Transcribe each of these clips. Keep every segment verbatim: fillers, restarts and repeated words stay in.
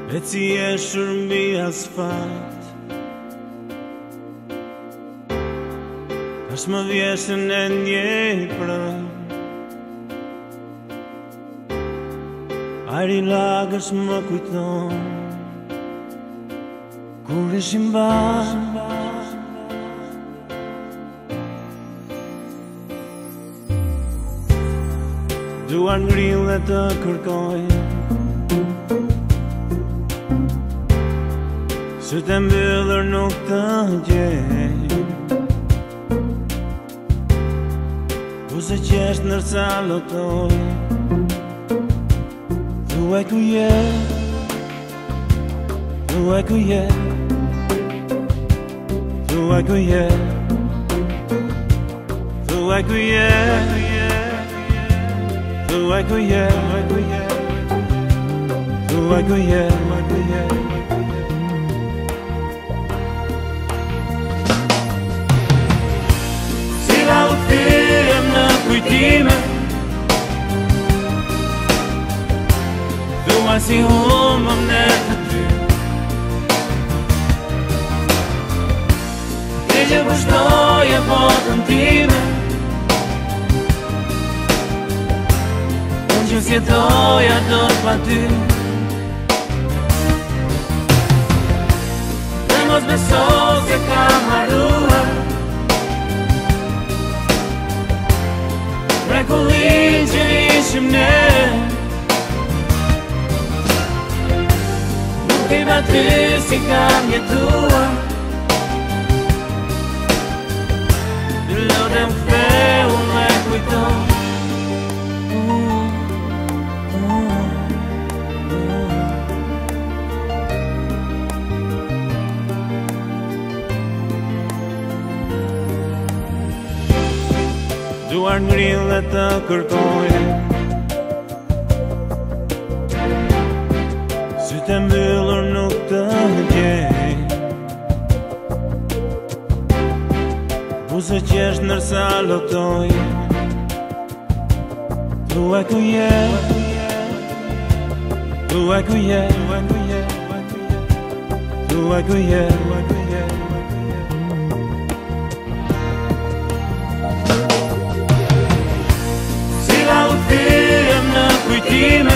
E si e shërmbi asfalt është më vjeshën e njej prëm Ajri lagës më kujton Kur ishim bashkë Duar ngrill dhe të kërkoj Sy të mbyllur nuk të gjej Ku se qesht nërsa lotoj Thuaj ku je Thuaj ku je Thuaj ku je Thuaj ku je Thuaj ku je Thuaj ku je Sila u thyrëm në kujtime Thuaj si humëm në të ty Ke që vështoj e botën time Unë që sjetoja dot pa ty Dhe mos beso se kam harruar Mrekullin që ishim ne Nuk i ba ty si kam jetuar Të lutem ktheu me kujton Duar ngrill dhe të kërkoj Sytë e mbyllur nuk të gjej Buzë qesh nërsa lotoj Thuaj ku je Thuaj ku je Thuaj ku je Thyrëm në kujtime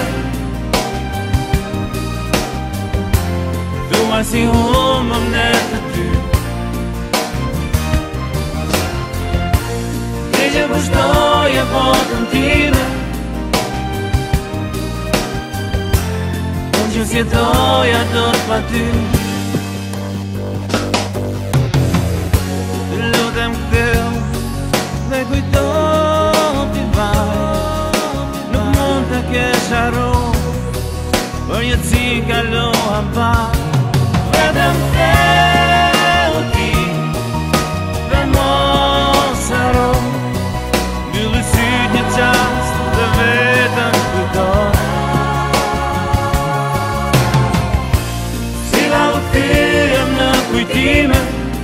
Thuaj si humëm në të ty Ke që vështoj e botën time Unë që sjetoja dot pa ty Të lutem ktheu dhe kujton t'i vaj Të kesh harru Për jetë si kalohan pa Vetëm theu ti Dhe mos harru Mbyllë syt një qast Dhe vetëm kujton Sila u thyrëm në kujtime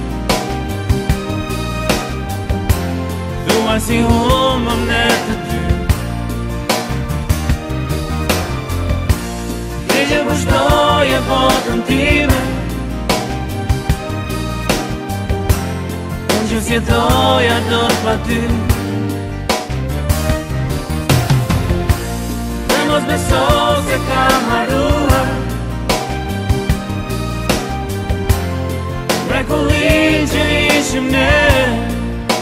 Thuaj si humëm në të ty Që vështoj e botën time Unë që sjetoja dot pa ty Dhe mos beso se kam harruar Mrekullin që ishim ne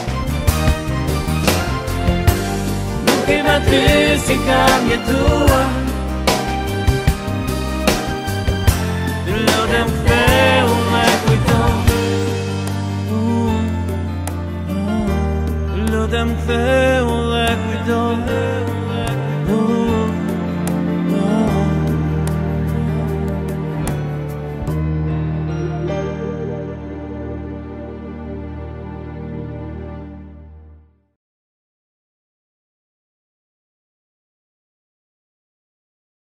Nuk i ba ty si kam jetuar